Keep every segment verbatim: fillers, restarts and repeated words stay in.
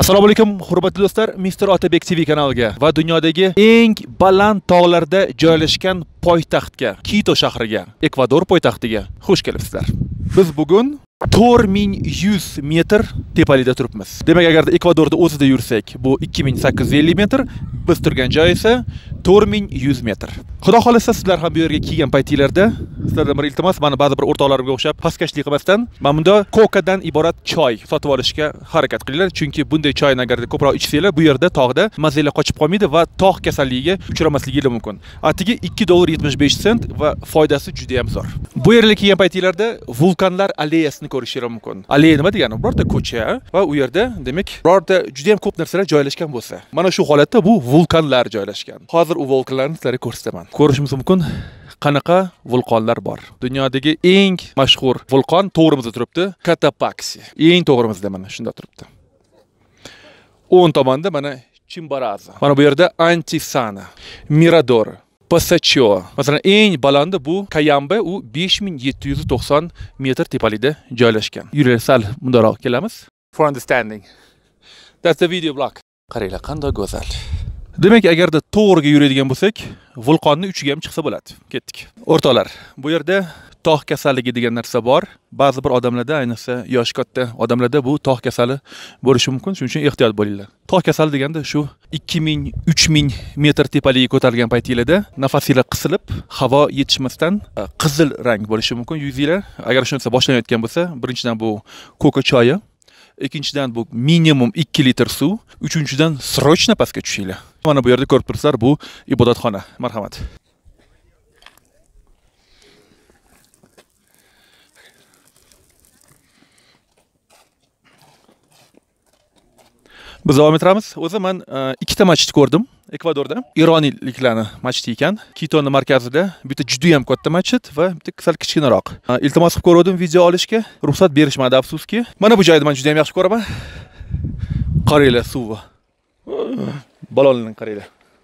Assalomu alaykum, hurmatli do'stlar, mister Otabek T V kanaliga va dunyodagi eng baland tog'larda joylashgan poytaxtga, Quito shahriga, Ekvador poytaxtiga xush kelibsizlar. Biz bugun to'rt ming yuz metr tepalikda turibmiz. Demak, agarda Ekvadorda o'zida yursak, bu ikki ming sakkiz yuz ellik metr, biz turgan joy esa to'rt ming yuz metr. Xudo xolasa sizlar ham bu yerga kelgan paytinglarda, sizlardan bir iltimos, mana ba'zi bir o'rtoqlarimga o'xshab pastkashlik qilmasdan, mana bunda kokadan iborat choy sotib olishga harakat qilinglar, chunki bunday choyni agarda ko'proq ichsanglar, bu yerda tog'da mazali qochib qolmaydi va tog' kasalligiga uchramasligingiz mumkin. Atigi ikki dollar yetmish besh sent va foydasi juda ham zo'r. Bu yerga kelgan paytinglarda vulqonlar aleyasini ko'rishingiz mumkin. Aleya nima degani? Birorta ko'cha va u yerda, demak, birorta juda ham ko'p narsalar joylashgan bo'lsa, mana shu holatda bu vulqonlar joylashgan. Hozir u vulqonlarni sizlarga ko'rsataman. Ko'rishimiz mumkin. Qanaqa vulqonlar bor? Dunyodagi eng mashhur vulqon to'g'rimizda turibdi, Cotopaxi. Eng to'g'rimizda mana shunda turibdi. o'ng tomonda mana Chimborazo. Mana bu yerda Antisana, Mirador, Pasacho. Masalan, eng balandi bu Cayambe, u besh ming yetti yuz to'qson metr tepalikda joylashgan. Yurlar sal bundaroq kelamiz. For understanding. That's the video blog. Qaranglar, qanday go'zal. Demak, agarda to'g'riga yuradigan bo'lsak, vulqonni uchiga ham chiqsa bo'ladi. Ketdik. O'rtoqlar, bu yerda tog' kasalligi degan narsa bor. Ba'zi bir odamlarda, ayniqsa yosh katta odamlarda bu tog' kasali bo'lishi mumkin. Shuning uchun ehtiyot bo'linglar. Tog' kasali deganda shu ikki ming uch ming metr tepalikka ko'tarilgan paytinglarda nafasinglar qisilib, havo yetishmasdan qizil rang bo'lishi mumkin yuzinglar. Agar shunday boshlanayotgan bo'lsa, birinchidan bu koka choyi, ikkinchidan bu minimum ikki litr suv, uchinchidan srochna pastga tushinglar. Mana bu yerda ko'rib turibsizlar, bu ibodatxona. Marhamat. Biz davom etamiz. O'zi men ikkita masjid ko'rdim Ekvadorda. Ironiyliklarni masjidi ekan. Quitoning markazida bitta juda ham katta masjid va bitta sal kichkinaroq. Iltimos qilib ko'rdim video olishga, ruxsat berishmadi afsuski. Mana bu joyni men juda ham yaxshi ko'raman. Qaranglar suvi. Balonlarni qaranglar.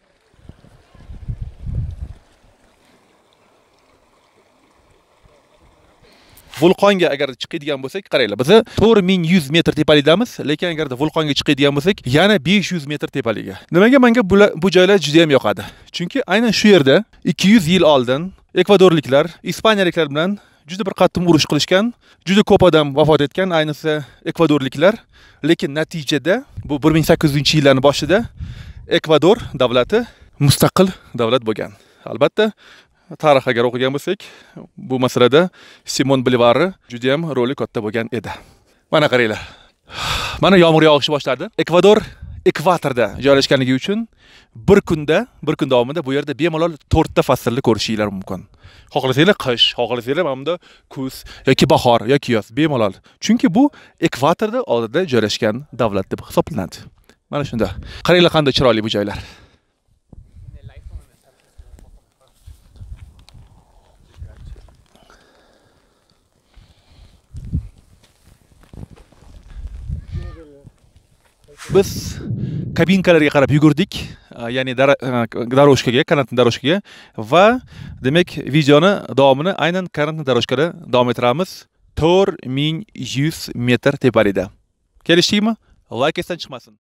Vulqonga agar chiqadigan bo'lsak, qaranglar, biz to'rt ming yuz metr tepalikdamiz, lekin agarda vulqonga chiqadigan bo'lsak, yana besh yuz metr tepalikga. Nimaga menga bu joylar juda ham yoqadi? Chunki aynan shu yerda ikki yuz yil oldin ekvadorliklar ispaniyaliklar bilan juda bir qattiq urush qilishgan, juda ko'p odam vafot etgan, ayniqsa ekvadorliklar. Lekin natijada bu bir ming sakkiz yuzінші yillarning boshida Ekvador davlati mustaqil davlat bo'lgan. Albatta, tarix agar o'qigan bo'lsak, bu masalada Simon Bolivar juda ham roli katta bo'lgan edi. Mana qaranglar. Mana yomg'ir yog'ishi boshladi. Ekvador ekvatorda joylashganligi uchun bir kunda, bir kun davomida bu yerda bemalol to'rtta faslni ko'rishingiz mumkin. Xohlasanglar qish, xohlasanglar mana bunda kuz yoki bahor yoki yoz bemalol. Chunki bu ekvatorda oldida joylashgan davlat deb hisoblanadi. Mana shunda. Qaranglar qanday chiroyli bu joylar. Biz kabinkalarga qarab yugurdik, ya'ni daroshkaga, kanatli daroshkaga va demak videoni davomini aynan kanatli daroshkada davom ettiramiz. to'rt ming yuz metr tepalikda. Kelishdikmi? Like esdan chiqmasin.